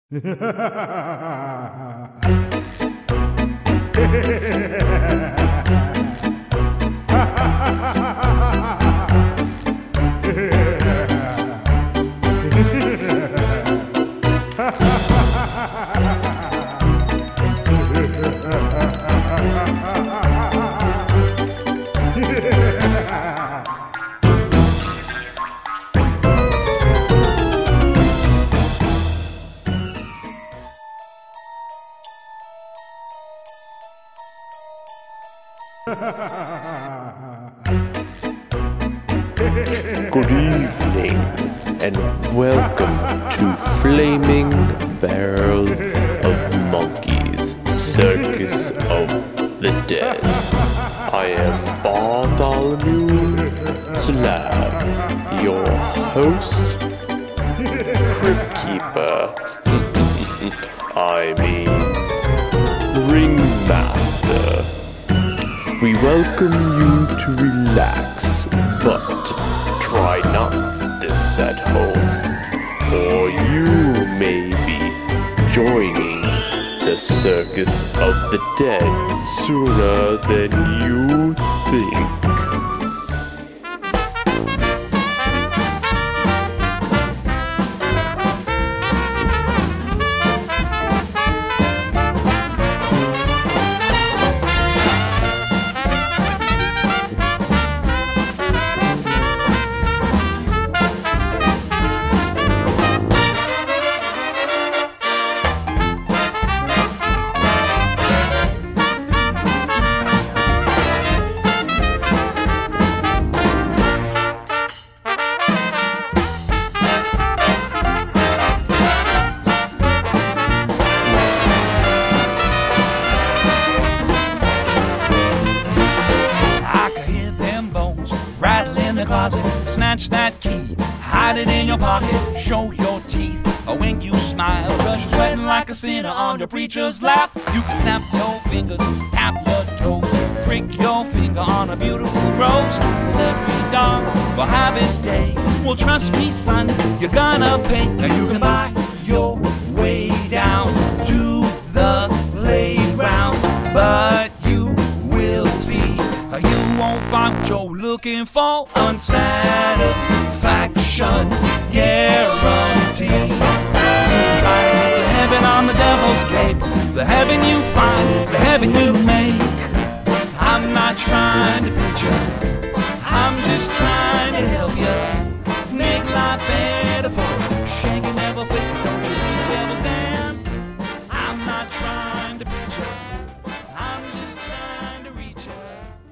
Good evening, and welcome to Flaming Barrel of Monkeys, Circus of the Dead. I am Bartholomew Slab, your host, Crypt Keeper, I mean, Ringmaster. We welcome you to relax, but try not this at home, or you may be joining the Circus of the Dead sooner than you think. Snatch that key, hide it in your pocket, show your teeth. Or when you smile, cause you're sweating like a sinner on your preacher's lap. You can snap your fingers, tap your toes, prick your finger on a beautiful rose. With every dog will have his day. Well, trust me, son, you're gonna pay. Now you can buy your way down to the playground, but you will see you won't find what you're looking for. Unsatisfaction guarantee. Try to get to heaven on the devil's cape. The heaven you find is the heaven you make. I'm not trying to preach you, I'm just trying to help you make life better for you. Shake and never fake, don't you leave the devil's dance. I'm not trying to preach you, I'm just trying to reach you.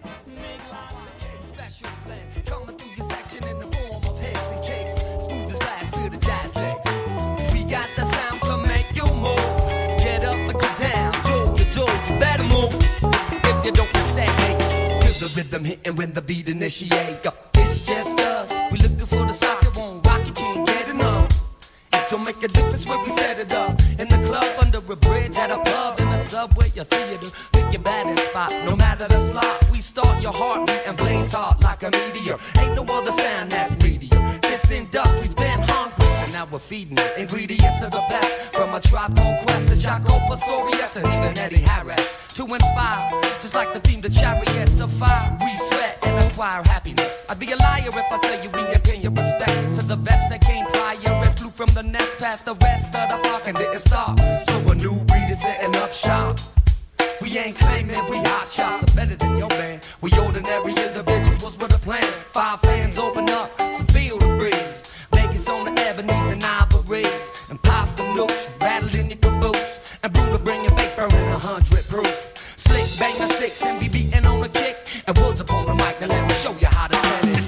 Special blend coming through your section in the form of heads and cakes. Smooth as glass, feel the jazz legs. We got the sound to make you move. Get up and get down, do, you better move. If you don't stagnate, feel the rhythm hitting when the beat initiate. It's just us, we looking for the socket, won't rock it, can't get enough. It don't make a difference where we set it up. In the club, under a bridge, at a pub, in the subway, a theater. Pick your baddest spot, no matter the slot. We start your heartbeat and blaze hard like a meteor. Ain't no other sound that's meteor. This industry's been hungry, and now we're feeding it. Ingredients of the best, from a Tribe Called Quest to Jaco Pastorius and even Eddie Harris. To inspire, just like the theme to Chariots of Fire. We sweat and acquire happiness. I'd be a liar if I tell you we ain't paying your respect to the vets that came prior and flew from the nest past the rest of the flock and didn't stop. So a new breed is setting up shop. We ain't claiming we hot shots are better than your man. We ordinary individuals with a plan. 5 fans open up, so feel the breeze. Vegas on the ebonies and ivories. And pass the notes, rattle in your caboose. And Bruno bring your bass burning 100 proof. Slick bang the sticks and be beating on the kick. And woods upon the mic, now let me show you how to spell it.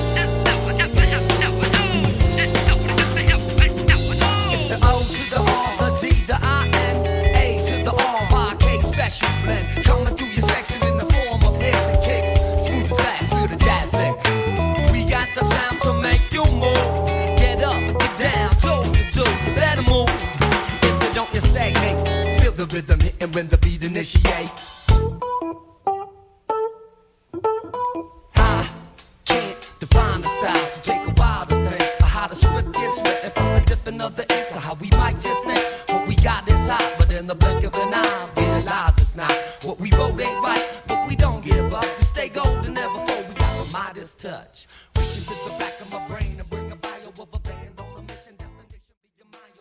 It's the O to the R, the D, the I, and A to the R, Y, K, special blend. Coming through your section in the form of heads and kicks. Smooth as glass, feel the jazz legs. We got the sound to make you move. Get up, get down, do, you better move. If you don't, you stagnate. Feel the rhythm hitting when the beat initiate. I can't define the style, so take a while to think how the script gets written from the dipping of the ink to how we might just think what we in the blink of an eye. Realize it's not what we wrote ain't right, but we don't give up. We stay golden, never fold. We got a Midas touch. Reaching to the back of my brain and bring a bio of a band on a mission. Destination be your mind.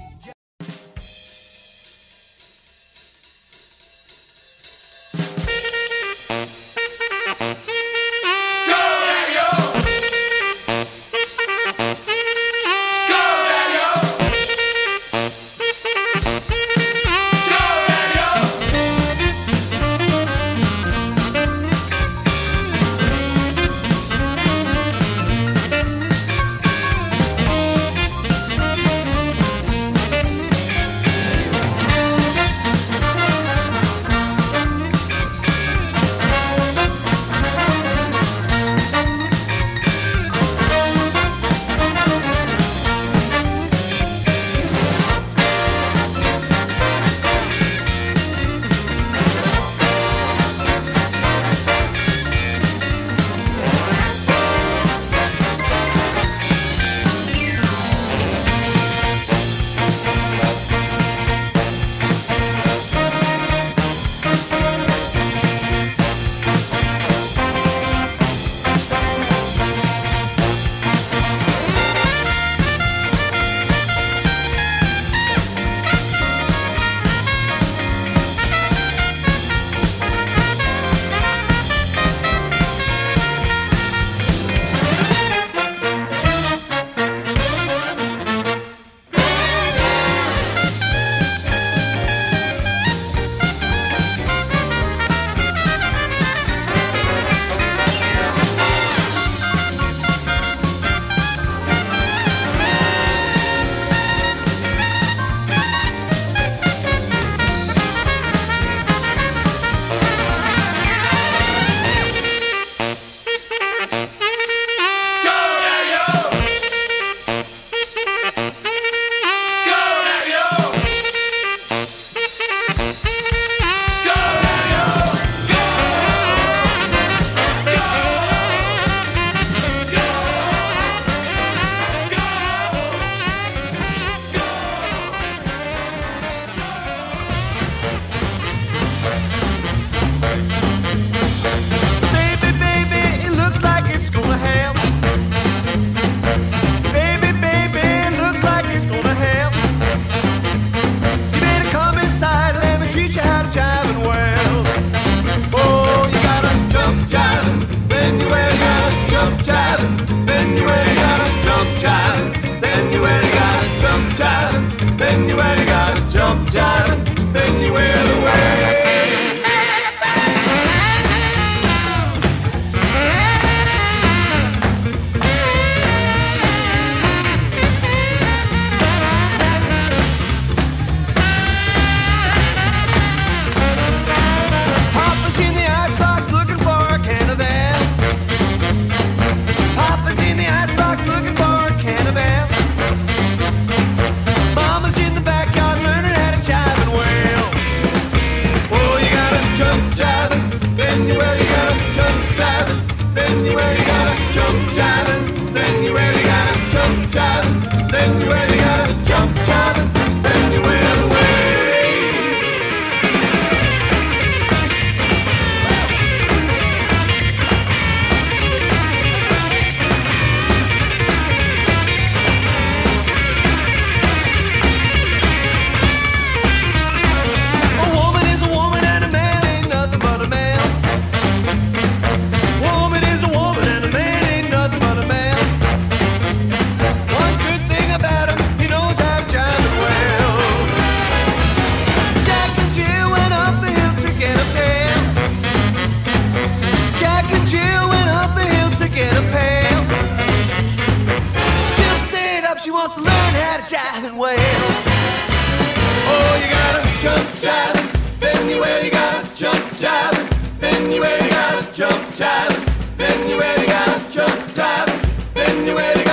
jiving well. Oh, you gotta jump jiving, then you well, you gotta jump jiving, then you well, you gotta jump jiving, then you well, you gotta jump jiving, then you well, you gotta